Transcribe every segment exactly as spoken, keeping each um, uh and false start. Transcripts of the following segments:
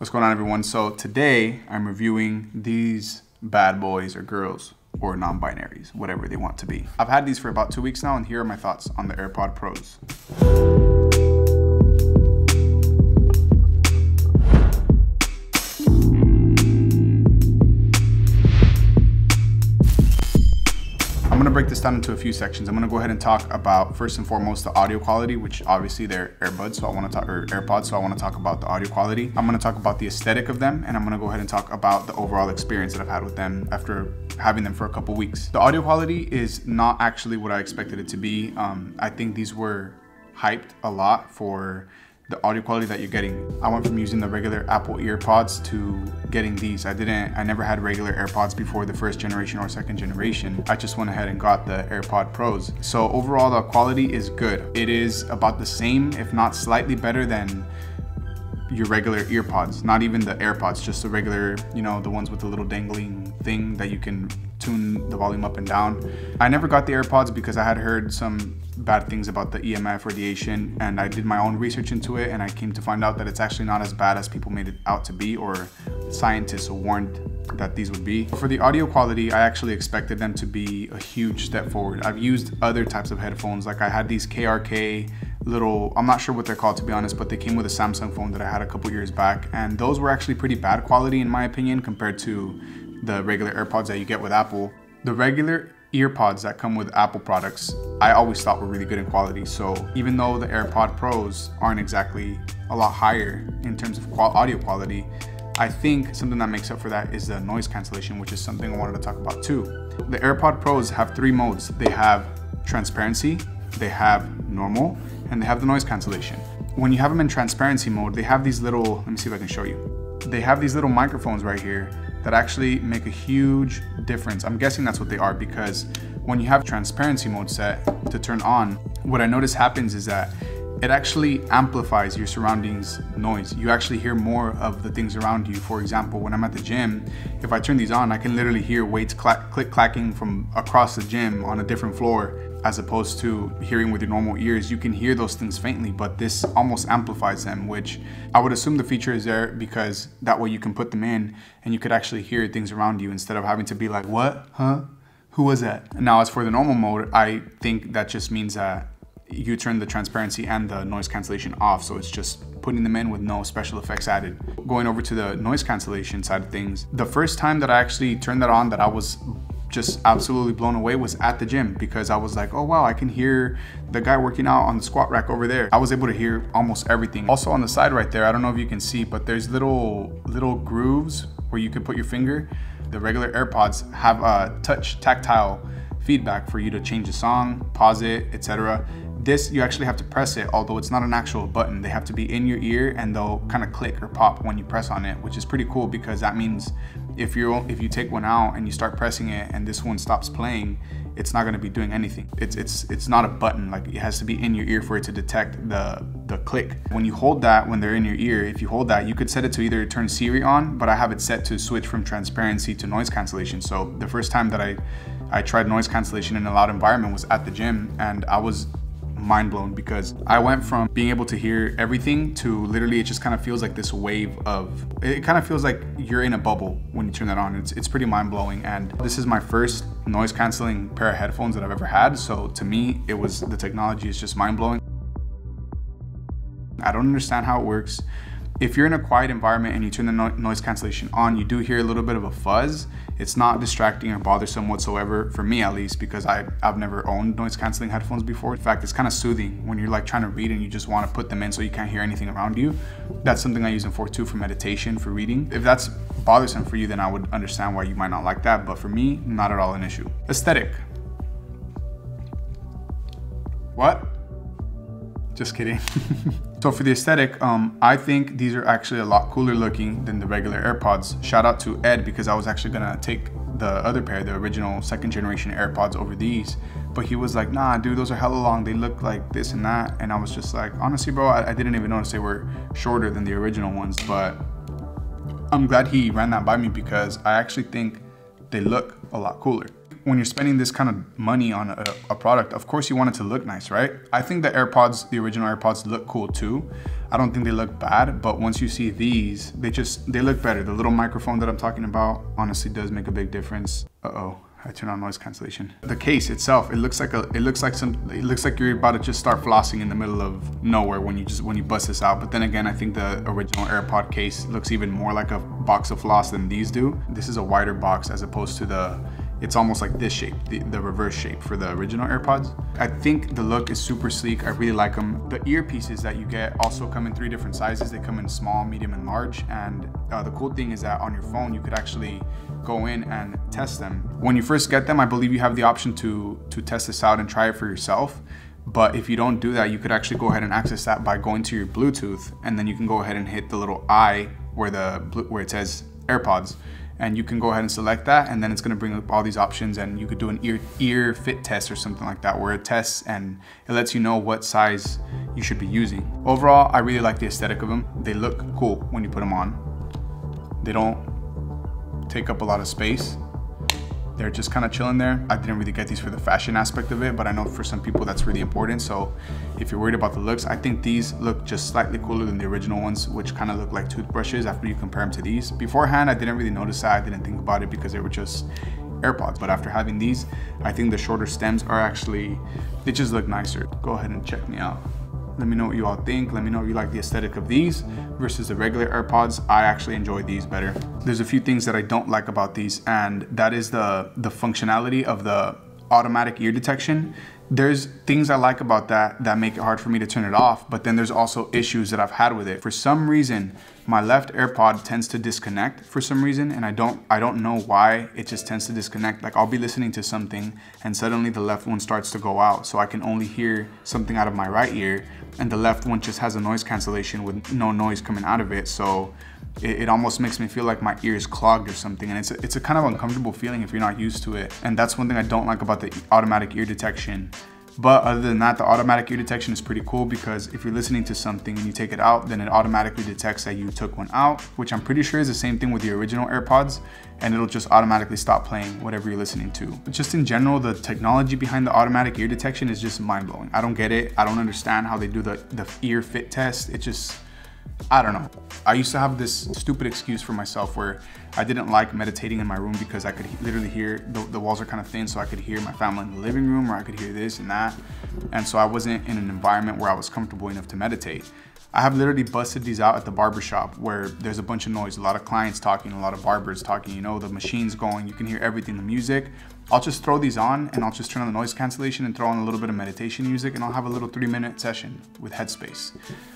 What's going on, everyone? So today I'm reviewing these bad boys or girls or non-binaries, whatever they want to be. I've had these for about two weeks now, and here are my thoughts on the AirPod Pros. I'm gonna break this down into a few sections. I'm gonna go ahead and talk about, first and foremost, the audio quality, which obviously they're earbuds, so I wanna talk, or AirPods, so I wanna talk about the audio quality. I'm gonna talk about the aesthetic of them, and I'm gonna go ahead and talk about the overall experience that I've had with them after having them for a couple weeks. The audio quality is not actually what I expected it to be. Um, I think these were hyped a lot for the audio quality that you're getting. I went from using the regular Apple EarPods to getting these. I didn't, I never had regular AirPods before the first generation or second generation. I just went ahead and got the AirPod Pros. So overall, the quality is good. It is about the same, if not slightly better than your regular EarPods. Not even the AirPods, just the regular, you know, the ones with the little dangling thing that you can tune the volume up and down. I never got the AirPods because I had heard some bad things about the E M F radiation, and I did my own research into it, and I came to find out that it's actually not as bad as people made it out to be, or scientists warned that these would be. For the audio quality, I actually expected them to be a huge step forward. I've used other types of headphones, like I had these K R K little, I'm not sure what they're called to be honest, but they came with a Samsung phone that I had a couple years back, and those were actually pretty bad quality in my opinion compared to the regular AirPods that you get with Apple. The regular EarPods that come with Apple products, I always thought were really good in quality. So even though the AirPod Pros aren't exactly a lot higher in terms of qual audio quality, I think something that makes up for that is the noise cancellation, which is something I wanted to talk about too. The AirPod Pros have three modes. They have transparency, they have normal, and they have the noise cancellation. When you have them in transparency mode, they have these little, let me see if I can show you. They have these little microphones right here that actually make a huge difference. I'm guessing that's what they are, because when you have transparency mode set to turn on, what I notice happens is that it actually amplifies your surroundings noise. You actually hear more of the things around you. For example, when I'm at the gym, if I turn these on, I can literally hear weights clack, click clacking from across the gym on a different floor, as opposed to hearing with your normal ears. You can hear those things faintly, but this almost amplifies them, which I would assume the feature is there because that way you can put them in and you could actually hear things around you instead of having to be like, what, huh? Who was that? Now, as for the normal mode, I think that just means that you turn the transparency and the noise cancellation off. So it's just putting them in with no special effects added. Going over to the noise cancellation side of things, the first time that I actually turned that on that I was just absolutely blown away was at the gym, because I was like, oh wow, I can hear the guy working out on the squat rack over there. I was able to hear almost everything. Also on the side right there, I don't know if you can see, but there's little little grooves where you can put your finger. The regular AirPods have a touch tactile feedback for you to change the song, pause it, et cetera. This, you actually have to press it, although it's not an actual button. They have to be in your ear and they'll kind of click or pop when you press on it, which is pretty cool, because that means if you if you take one out and you start pressing it and this one stops playing, it's not going to be doing anything. It's it's it's not a button. Like, it has to be in your ear for it to detect the the click. When you hold that, when they're in your ear, if you hold that, you could set it to either turn Siri on, but I have it set to switch from transparency to noise cancellation. So the first time that I I tried noise cancellation in a loud environment was at the gym, and I was mind blown, because I went from being able to hear everything to literally it just kind of feels like this wave of, it kind of feels like you're in a bubble when you turn that on. It's, it's pretty mind blowing, and this is my first noise canceling pair of headphones that I've ever had. So to me, it was, the technology is just mind blowing. I don't understand how it works. If you're in a quiet environment and you turn the no noise cancellation on, you do hear a little bit of a fuzz. It's not distracting or bothersome whatsoever, for me at least, because I, I've never owned noise cancelling headphones before. In fact, it's kind of soothing when you're like trying to read and you just want to put them in so you can't hear anything around you. That's something I use them for too, for meditation, for reading. If that's bothersome for you, then I would understand why you might not like that, but for me, not at all an issue. Aesthetic. What? Just kidding. So for the aesthetic, um, I think these are actually a lot cooler looking than the regular AirPods. Shout out to Ed, because I was actually gonna take the other pair, the original second generation AirPods, over these. But he was like, nah, dude, those are hella long. They look like this and that. And I was just like, honestly, bro, I, I didn't even notice they were shorter than the original ones. But I'm glad he ran that by me, because I actually think they look a lot cooler. when you're spending this kind of money on a, a product, of course you want it to look nice, right? I think the AirPods, the original AirPods look cool too. I don't think they look bad, but once you see these, they just, they look better. The little microphone that I'm talking about honestly does make a big difference. Uh-oh. I turn on noise cancellation. The case itself, it looks like a, it looks like some, it looks like you're about to just start flossing in the middle of nowhere when you just, when you bust this out. But then again, I think the original AirPod case looks even more like a box of floss than these do. This is a wider box as opposed to the, it's almost like this shape, the, the reverse shape for the original AirPods. I think the look is super sleek. I really like them. The earpieces that you get also come in three different sizes. They come in small, medium, and large. And uh, the cool thing is that on your phone, you could actually go in and test them. When you first get them, I believe you have the option to, to test this out and try it for yourself. But if you don't do that, you could actually go ahead and access that by going to your Bluetooth, and then you can go ahead and hit the little I where the where it says AirPods, and you can go ahead and select that, and then it's gonna bring up all these options, and you could do an ear ear fit test or something like that, where it tests and it lets you know what size you should be using. Overall, I really like the aesthetic of them. They look cool when you put them on. They don't take up a lot of space. They're just kind of chilling there. I didn't really get these for the fashion aspect of it, but I know for some people that's really important. So if you're worried about the looks, I think these look just slightly cooler than the original ones, which kind of look like toothbrushes after you compare them to these. Beforehand, I didn't really notice that. I didn't think about it because they were just AirPods. But after having these, I think the shorter stems are actually, they just look nicer. Go ahead and check me out. Let me know what you all think. Let me know if you like the aesthetic of these versus the regular AirPods. I actually enjoy these better. There's a few things that I don't like about these, and that is the, the functionality of the automatic ear detection. There's things I like about that that make it hard for me to turn it off, but then there's also issues that I've had with it. For some reason, my left AirPod tends to disconnect for some reason, and I don't I don't know why. It just tends to disconnect. Like I'll be listening to something and suddenly the left one starts to go out, so I can only hear something out of my right ear, and the left one just has a noise cancellation with no noise coming out of it. So it, it almost makes me feel like my ear is clogged or something, and it's a, it's a kind of uncomfortable feeling if you're not used to it. And that's one thing I don't like about the automatic ear detection. But other than that, the automatic ear detection is pretty cool, because if you're listening to something and you take it out, then it automatically detects that you took one out, which I'm pretty sure is the same thing with the original AirPods, and it'll just automatically stop playing whatever you're listening to. But just in general, the technology behind the automatic ear detection is just mind-blowing. I don't get it. I don't understand how they do the, the ear fit test. It just, I don't know. I used to have this stupid excuse for myself where I didn't like meditating in my room because I could literally hear, the, the walls are kind of thin, so I could hear my family in the living room, or I could hear this and that. And so I wasn't in an environment where I was comfortable enough to meditate. I have literally busted these out at the barbershop where there's a bunch of noise, a lot of clients talking, a lot of barbers talking, you know, the machine's going, you can hear everything, the music. I'll just throw these on and I'll just turn on the noise cancellation and throw on a little bit of meditation music, and I'll have a little three minute session with Headspace.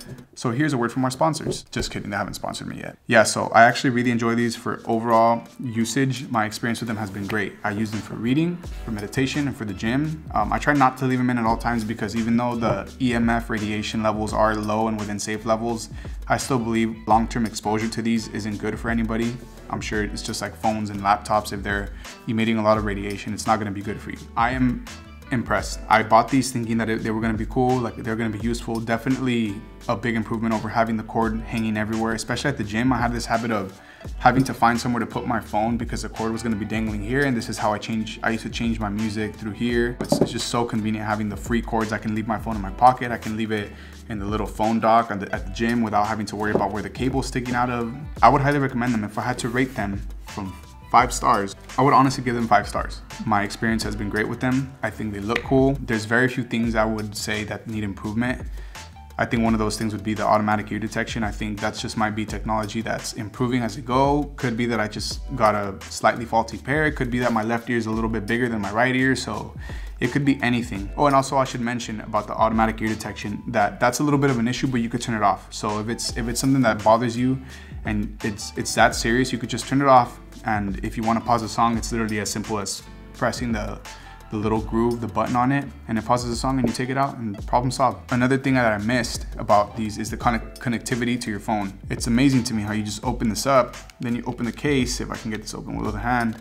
So here's a word from our sponsors. Just kidding, they haven't sponsored me yet. Yeah, so I actually really enjoy these for overall usage. My experience with them has been great. I use them for reading, for meditation, and for the gym. Um, I try not to leave them in at all times, because even though the E M F radiation levels are low and within safe levels, I still believe long-term exposure to these isn't good for anybody. I'm sure it's just like phones and laptops. If they're emitting a lot of radiation, it's not gonna be good for you. I am impressed. I bought these thinking that it, they were gonna be cool, like they're gonna be useful. Definitely a big improvement over having the cord hanging everywhere, especially at the gym. I had this habit of having to find somewhere to put my phone because the cord was gonna be dangling here, and this is how I change, I used to change my music through here. It's, it's just so convenient having the free cords. I can leave my phone in my pocket. I can leave it in the little phone dock at the, at the gym without having to worry about where the cable's sticking out of. I would highly recommend them. If I had to rate them from five stars, I would honestly give them five stars. My experience has been great with them. I think they look cool. There's very few things I would say that need improvement. I think one of those things would be the automatic ear detection. I think that's just might be technology that's improving as it go. Could be that I just got a slightly faulty pair. It could be that my left ear is a little bit bigger than my right ear, so it could be anything. Oh, and also I should mention about the automatic ear detection that that's a little bit of an issue, but you could turn it off. So if it's if it's something that bothers you and it's it's that serious, you could just turn it off. And if you want to pause a song, it's literally as simple as pressing the the little groove, the button on it, and it pauses the song and you take it out and problem solved. Another thing that I missed about these is the connect connectivity to your phone. It's amazing to me how you just open this up, then you open the case. If I can get this open with a hand.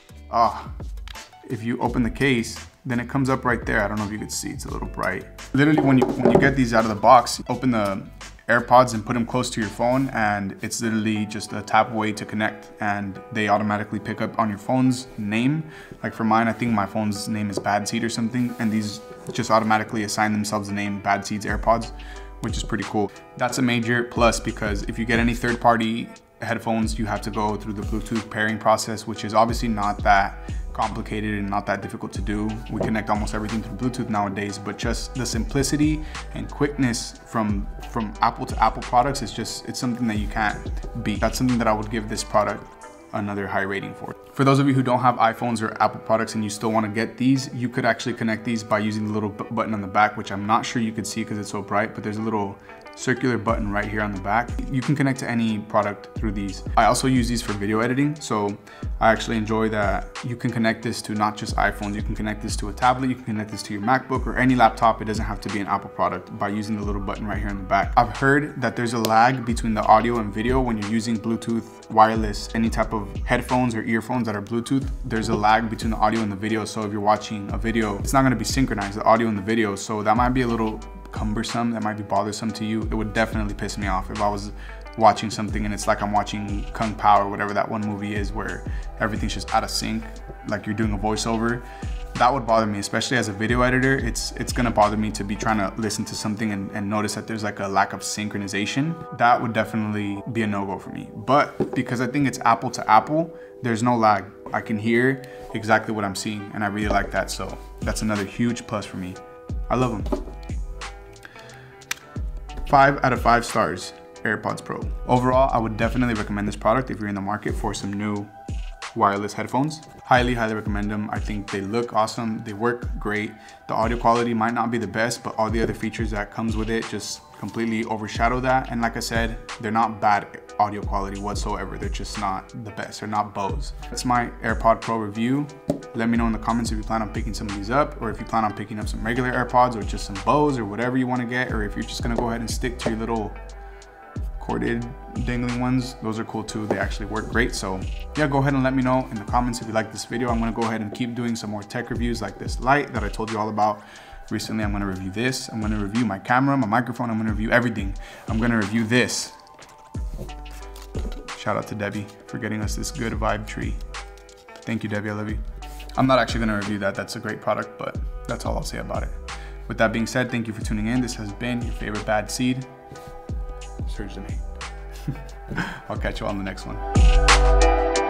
Ah, oh, if you open the case, then it comes up right there. I don't know if you can see, it's a little bright. Literally when you when you get these out of the box, open the AirPods and put them close to your phone, and it's literally just a tap away to connect, and they automatically pick up on your phone's name. Like for mine, I think my phone's name is Bad Seed or something, and these just automatically assign themselves the name Bad Seed's AirPods, which is pretty cool. That's a major plus, because if you get any third-party headphones, you have to go through the Bluetooth pairing process, which is obviously not that complicated and not that difficult to do. We connect almost everything through Bluetooth nowadays, but just the simplicity and quickness from from Apple to Apple products is just, it's something that you can't beat. That's something that I would give this product another high rating for. For those of you who don't have iPhones or Apple products and you still want to get these, you could actually connect these by using the little button on the back, which I'm not sure you could see because it's so bright, but there's a little circular button right here on the back. You can connect to any product through these. I also use these for video editing, so I actually enjoy that you can connect this to not just iPhones, you can connect this to a tablet, you can connect this to your MacBook or any laptop. It doesn't have to be an Apple product by using the little button right here in the back. I've heard that there's a lag between the audio and video when you're using Bluetooth, wireless, any type of headphones or earphones that are Bluetooth. There's a lag between the audio and the video, so if you're watching a video, it's not going to be synchronized, the audio and the video, so that might be a little cumbersome, that might be bothersome to you. It would definitely piss me off if I was watching something and it's like I'm watching Kung Pao or whatever that one movie is where everything's just out of sync, like you're doing a voiceover. That would bother me, especially as a video editor. It's it's gonna bother me to be trying to listen to something and, and notice that there's like a lack of synchronization. That would definitely be a no-go for me. But because I think it's Apple to Apple, there's no lag. I can hear exactly what I'm seeing, and I really like that. So that's another huge plus for me. I love them. Five out of five stars, AirPods Pro. Overall, I would definitely recommend this product if you're in the market for some new wireless headphones. Highly, highly recommend them. I think they look awesome. They work great. The audio quality might not be the best, but all the other features that comes with it just completely overshadow that. And like I said, they're not bad audio quality whatsoever. They're just not the best. They're not Bose. That's my AirPod Pro review. Let me know in the comments if you plan on picking some of these up, or if you plan on picking up some regular AirPods or just some Bose or whatever you want to get, or if you're just gonna go ahead and stick to your little corded dangling ones. Those are cool too. They actually work great. So yeah, go ahead and let me know in the comments if you like this video. I'm gonna go ahead and keep doing some more tech reviews like this light that I told you all about recently. I'm gonna review this. I'm gonna review my camera, my microphone. I'm gonna review everything. I'm gonna review this. Shout out to Debbie for getting us this good vibe tree. Thank you, Debbie, I love you. I'm not actually gonna review that. That's a great product, but that's all I'll say about it. With that being said, thank you for tuning in. This has been your favorite Bad Seed, Serge the Mate. I'll catch you on the next one.